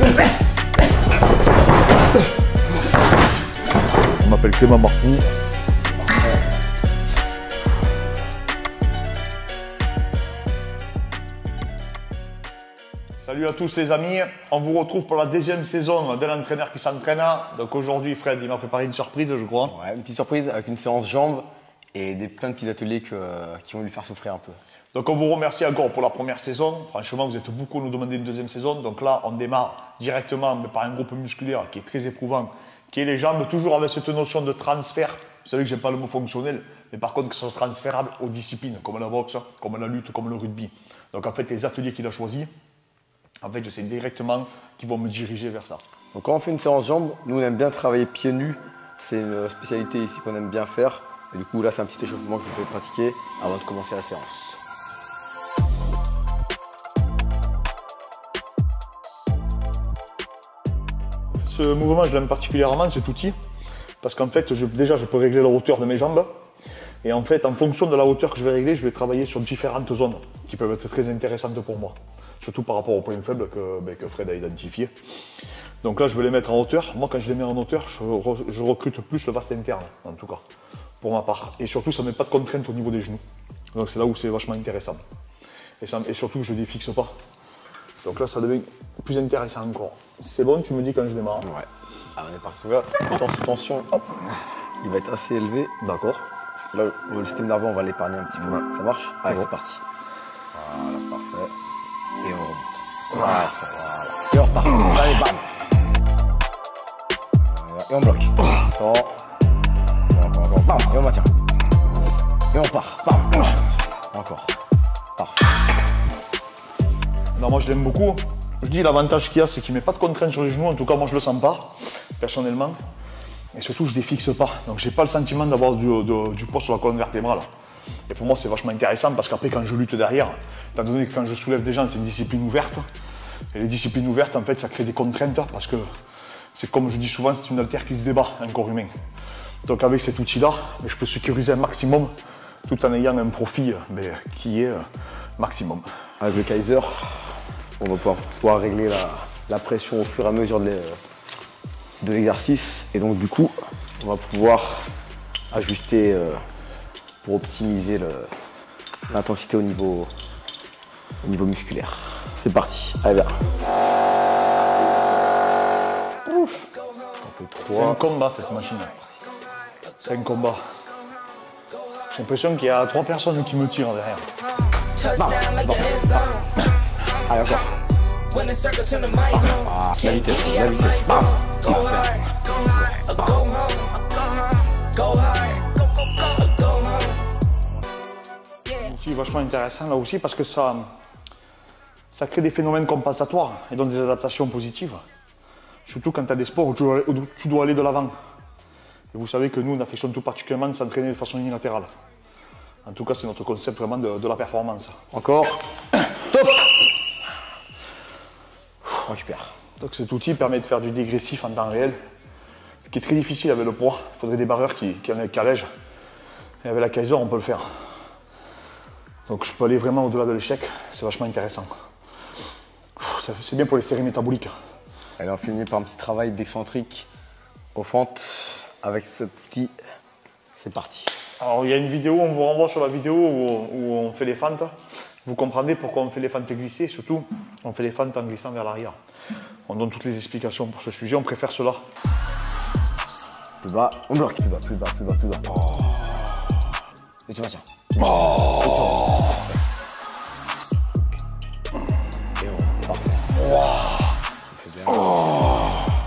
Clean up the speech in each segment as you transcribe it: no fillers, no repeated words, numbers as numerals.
Je m'appelle Clément Marcoux. Salut à tous les amis, on vous retrouve pour la deuxième saison de l'entraîneur qui s'entraîne. Donc aujourd'hui Fred il m'a préparé une surprise je crois. Ouais, une petite surprise avec une séance jambes et plein de petits ateliers qui vont lui faire souffrir un peu. Donc on vous remercie encore pour la première saison. Franchement vous êtes beaucoup à nous demander une deuxième saison. Donc là on démarre directement par un groupe musculaire qui est très éprouvant, qui est les jambes, toujours avec cette notion de transfert. Vous savez que j'aime pas le mot fonctionnel, mais par contre que ce soit transférable aux disciplines, comme la boxe, comme la lutte, comme le rugby. Donc en fait les ateliers qu'il a choisis, en fait, je sais directement qu'ils vont me diriger vers ça. Donc quand on fait une séance jambes, nous on aime bien travailler pieds nus. C'est une spécialité ici qu'on aime bien faire. Et du coup là c'est un petit échauffement que vous pouvez pratiquer avant de commencer la séance. Ce mouvement, je l'aime particulièrement, cet outil, parce qu'en fait, déjà, je peux régler la hauteur de mes jambes. Et en fait, en fonction de la hauteur que je vais régler, je vais travailler sur différentes zones qui peuvent être très intéressantes pour moi. Surtout par rapport aux points faibles que Fred a identifié. Donc là, je vais les mettre en hauteur. Moi, quand je les mets en hauteur, je recrute plus le vaste interne, en tout cas, pour ma part. Et surtout, ça ne met pas de contrainte au niveau des genoux. Donc c'est là où c'est vachement intéressant. Et surtout, je ne défixe pas. Donc là, ça devient plus intéressant encore. C'est bon, tu me dis quand je démarre. Ouais. Ah, on est parti. Là, étant sous tension, hop, il va être assez élevé. D'accord. Parce que là, le système nerveux, on va l'épargner un petit peu. Ouais. Ça marche? Allez, c'est parti. Voilà, parfait. Et on remonte. Voilà. Et on repart. Allez, bam. Et on bloque. Ça. Encore. Bam. Et on maintient. Et on part. Bam. Encore. Parfait. Non, moi je l'aime beaucoup. Je dis l'avantage qu'il y a, c'est qu'il ne met pas de contrainte sur les genoux. En tout cas, moi je le sens pas, personnellement. Et surtout, je défixe pas. Donc, j'ai pas le sentiment d'avoir du poids sur la colonne vertébrale. Et pour moi, c'est vachement intéressant parce qu'après, quand je lutte derrière, étant donné que quand je soulève des gens, c'est une discipline ouverte. Et les disciplines ouvertes, en fait, ça crée des contraintes parce que c'est comme je dis souvent, c'est une haltère qui se débat, un corps humain. Donc, avec cet outil-là, je peux sécuriser un maximum tout en ayant un profil qui est maximum. Avec le Kaiser, on va pouvoir régler la pression au fur et à mesure de l'exercice. Et donc, du coup, on va pouvoir ajuster pour optimiser l'intensité au niveau musculaire. C'est parti, allez viens. Ouf. On fait 3. C'est un combat cette machine. C'est un combat. J'ai l'impression qu'il y a 3 personnes qui me tirent derrière. Bam, bam, bam. Allez encore. Ah, la vitesse. Bam. C'est vachement intéressant là aussi parce que ça crée des phénomènes compensatoires et donc des adaptations positives. Surtout quand tu as des sports où tu dois aller de l'avant. Et vous savez que nous, on affectionne tout particulièrement de s'entraîner de façon unilatérale. En tout cas, c'est notre concept vraiment de la performance. Encore. Top. On récupère. Donc cet outil permet de faire du dégressif en temps réel, ce qui est très difficile avec le poids. Il faudrait des barreurs qui allègent. Et avec la Kaiser, on peut le faire. Donc je peux aller vraiment au-delà de l'échec, c'est vachement intéressant. C'est bien pour les séries métaboliques. Allez, on finit par un petit travail d'excentrique aux fentes avec ce petit. C'est parti. Alors il y a une vidéo, on vous renvoie sur la vidéo où on fait les fentes. Vous comprendrez pourquoi on fait les fentes glissées, surtout on fait les fentes en glissant vers l'arrière. On donne toutes les explications pour ce sujet, on préfère cela. Plus bas, on bloque, plus bas. Oh. Et tu maintiens. Oh. Et on parfait. Ça fait bien. Oh.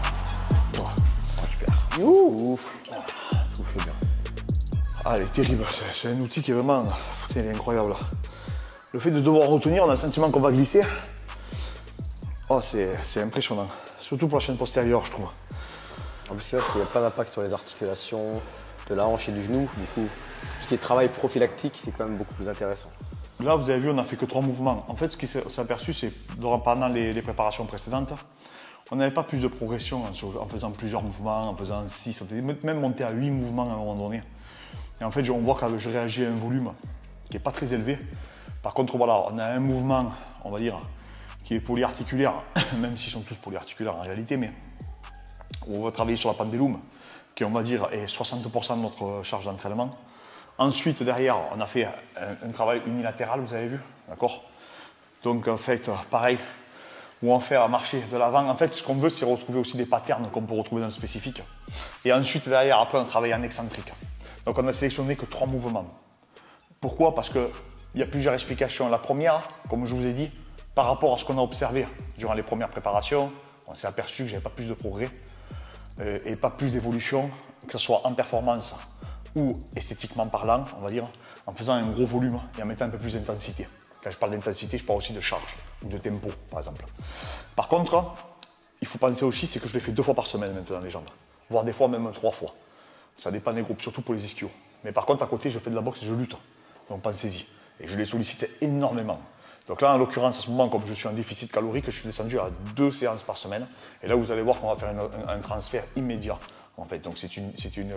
Super. Ouf. Souffle bien. Ah, elle est terrible, c'est un outil qui est vraiment il est incroyable. Le fait de devoir retenir, on a le sentiment qu'on va glisser. Oh, c'est impressionnant. Surtout pour la chaîne postérieure, je trouve. En plus, là, parce qu'il n'y a pas d'impact sur les articulations de la hanche et du genou. Du coup, tout ce qui est travail prophylactique, c'est quand même beaucoup plus intéressant. Là, vous avez vu, on n'a fait que 3 mouvements. En fait, ce qui s'est aperçu, c'est pendant les préparations précédentes, on n'avait pas plus de progression en faisant plusieurs mouvements, en faisant 6, on était même monté à 8 mouvements à un moment donné. Et en fait, on voit que je réagis à un volume qui n'est pas très élevé. Par contre, voilà, on a un mouvement, on va dire, qui est polyarticulaire, même s'ils sont tous polyarticulaires en réalité, mais on va travailler sur la pendulum, qui on va dire est 60% de notre charge d'entraînement. Ensuite, derrière, on a fait un travail unilatéral, vous avez vu, d'accord? Donc en fait, pareil, où on fait marcher de l'avant. En fait, ce qu'on veut, c'est retrouver aussi des patterns qu'on peut retrouver dans le spécifique. Et ensuite, derrière, après, on travaille en excentrique. Donc on a sélectionné que 3 mouvements. Pourquoi? Parce qu'il y a plusieurs explications. La première, comme je vous ai dit, par rapport à ce qu'on a observé durant les premières préparations, on s'est aperçu que j'avais pas plus de progrès et pas plus d'évolution, que ce soit en performance ou esthétiquement parlant, on va dire, en faisant un gros volume et en mettant un peu plus d'intensité. Quand je parle d'intensité, je parle aussi de charge ou de tempo, par exemple. Par contre, il faut penser aussi, c'est que je les fais 2 fois par semaine maintenant, les jambes, voire des fois même 3 fois. Ça dépend des groupes, surtout pour les ischios. Mais par contre, à côté, je fais de la boxe et je lutte. Donc pensez-y. Et je les sollicite énormément. Donc là, en l'occurrence, à ce moment, comme je suis en déficit calorique, je suis descendu à 2 séances par semaine. Et là, vous allez voir qu'on va faire un transfert immédiat. En fait, donc c'est une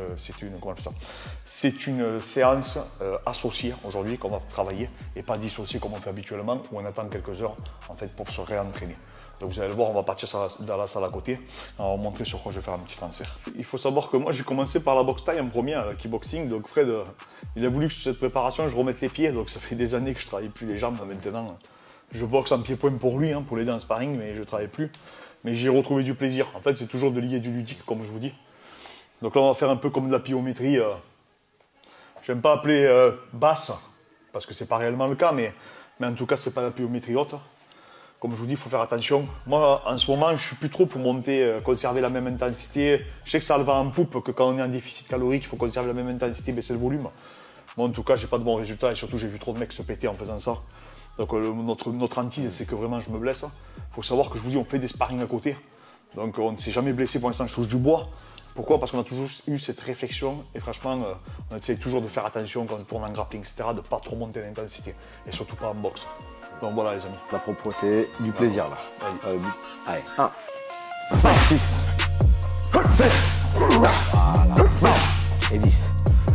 séance associée aujourd'hui qu'on va travailler et pas dissociée comme on fait habituellement où on attend quelques heures en fait pour se réentraîner. Donc vous allez le voir, on va partir dans la salle à côté, on va vous montrer sur quoi je vais faire un petit transfert. Il faut savoir que moi j'ai commencé par la boxe taille en premier, le kickboxing, donc Fred il a voulu que sur cette préparation je remette les pieds, donc ça fait des années que je ne travaille plus les jambes maintenant. Je boxe en pied-point pour lui, pour l'aider en sparring, mais je ne travaille plus. Mais j'ai retrouvé du plaisir, en fait c'est toujours de lier du ludique comme je vous dis. Donc là on va faire un peu comme de la pliométrie, j'aime pas appeler basse, parce que c'est pas réellement le cas, mais en tout cas c'est pas la pliométrie haute. Comme je vous dis, il faut faire attention. Moi, en ce moment, je suis plus trop pour monter, conserver la même intensité. Je sais que ça le va en poupe, que quand on est en déficit calorique, il faut conserver la même intensité, baisser le volume. Moi, en tout cas, j'ai pas de bons résultats et surtout, j'ai vu trop de mecs se péter en faisant ça. Donc, notre hantise, c'est que vraiment, je me blesse. Il faut savoir que je vous dis, on fait des sparring à côté. Donc, on ne s'est jamais blessé pour l'instant, je touche du bois. Pourquoi? Parce qu'on a toujours eu cette réflexion et franchement, on essaie toujours de faire attention quand on tourne en grappling, etc., de ne pas trop monter l'intensité et surtout pas en boxe. Donc voilà les amis. La propreté, du plaisir là. Allez, 1, 6, 7, voilà. Et 10.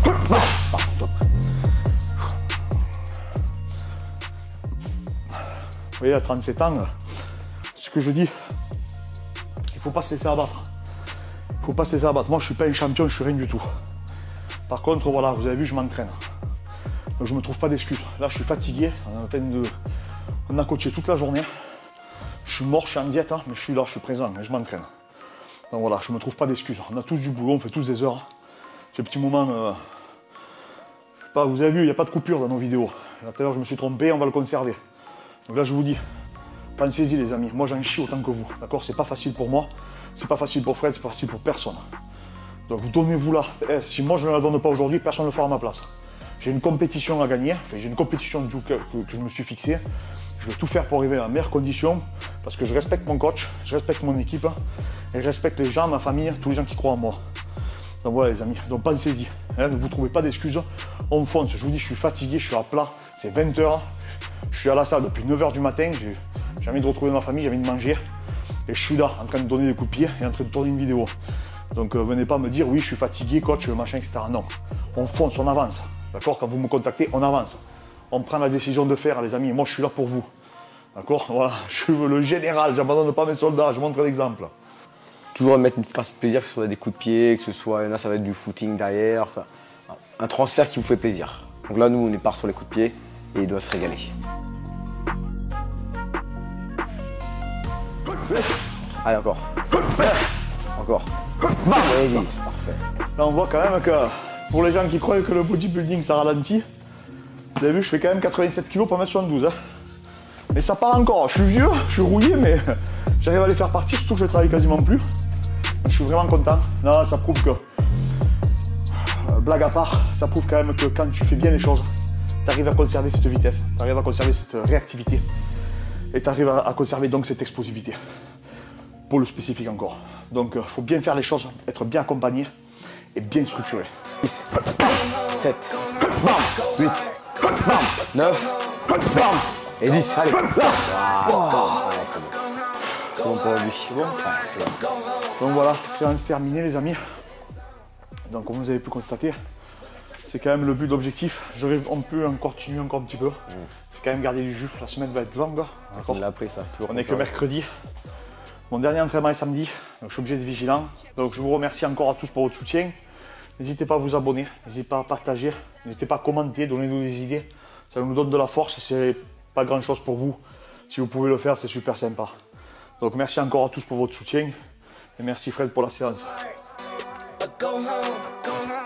Vous voyez, à 37 ans, ce que je dis, il ne faut pas se laisser abattre. Il ne faut pas se laisser abattre. Moi, je ne suis pas un champion, je ne suis rien du tout. Par contre, voilà, vous avez vu, je m'entraîne. Donc, je ne me trouve pas d'excuses. Là, je suis fatigué. On a coaché toute la journée. Je suis mort, je suis en diète, mais je suis là, je suis présent et je m'entraîne. Donc voilà, je ne me trouve pas d'excuses. On a tous du boulot, on fait tous des heures. J'ai un petit moment. Vous avez vu, il n'y a pas de coupure dans nos vidéos. Là, tout à l'heure, je me suis trompé, on va le conserver. Donc là, je vous dis, pensez-y les amis. Moi, j'en chie autant que vous. D'accord? C'est pas facile pour moi. C'est pas facile pour Fred, c'est pas facile pour personne. Donc vous donnez-vous là. Si moi je ne la donne pas aujourd'hui, personne ne le fera à ma place. J'ai une compétition à gagner, j'ai une compétition que je me suis fixée. Je vais tout faire pour arriver à la meilleure condition parce que je respecte mon coach, je respecte mon équipe et je respecte les gens, ma famille, tous les gens qui croient en moi. Donc voilà les amis, donc pensez-y. Ne vous trouvez pas d'excuses, on fonce. Je vous dis, je suis fatigué, je suis à plat, c'est 20 h. Je suis à la salle depuis 9 h du matin, j'ai envie de retrouver ma famille, j'ai envie de manger. Et je suis là, en train de donner des coups de pied et en train de tourner une vidéo. Donc venez pas me dire, oui, je suis fatigué, coach, machin, etc. Non, on fonce, on avance. D'accord? Quand vous me contactez, on avance. On prend la décision de faire, les amis. Moi, je suis là pour vous. D'accord? Voilà, je suis le général, j'abandonne pas mes soldats, je montre l'exemple. Toujours mettre une petite partie de plaisir, que ce soit des coups de pied, que ce soit, là, ça va être du footing derrière. Enfin, un transfert qui vous fait plaisir. Donc là, nous, on est part sur les coups de pied et il doit se régaler. Allez, encore. Encore. Allez, parfait. Là, on voit quand même que pour les gens qui croient que le bodybuilding ça ralentit, vous avez vu, je fais quand même 87 kg pour 1m72. Mais ça part encore. Je suis vieux, je suis rouillé, mais j'arrive à les faire partir, surtout que je ne travaille quasiment plus. Je suis vraiment content. Là, ça prouve que, blague à part, ça prouve quand même que quand tu fais bien les choses, tu arrives à conserver cette vitesse, tu arrives à conserver cette réactivité et tu arrives à conserver donc cette explosivité. Pour le spécifique encore. Donc, il faut bien faire les choses, être bien accompagné et bien structuré. 6, 7, 8, 9, et 10. Allez. C'est bon pour lui. Bon. Donc voilà, séance terminée les amis. Donc comme vous avez pu constater, c'est quand même le but, l'objectif. On peut en continuer encore un petit peu. C'est quand même garder du jus. La semaine va être longue. On l'a appris ça. On n'est que mercredi. Mon dernier entraînement est samedi, donc je suis obligé d'être vigilant. Donc je vous remercie encore à tous pour votre soutien. N'hésitez pas à vous abonner, n'hésitez pas à partager, n'hésitez pas à commenter, donnez-nous des idées. Ça nous donne de la force, c'est pas grand chose pour vous. Si vous pouvez le faire, c'est super sympa. Donc merci encore à tous pour votre soutien. Et merci Fred pour la séance.